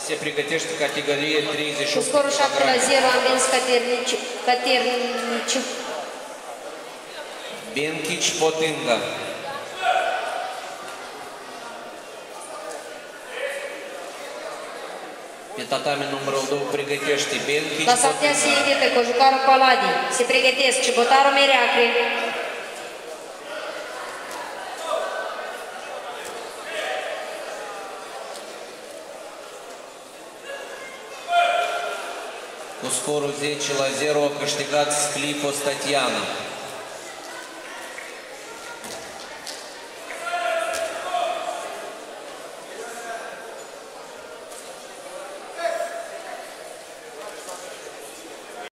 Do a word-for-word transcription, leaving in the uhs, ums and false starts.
Se pregătește categorie treizeci și Cu opt scorul șapte la zero a învins Caternici. Benchici Potânga. Pe tatame numărul doi pregătește Benchici La Saptea se invită Cojucarul Paladii. Se pregătesc Cibotarul Mereacre. Cu scorul zece la zero a câștigat Sclipos Tatiana.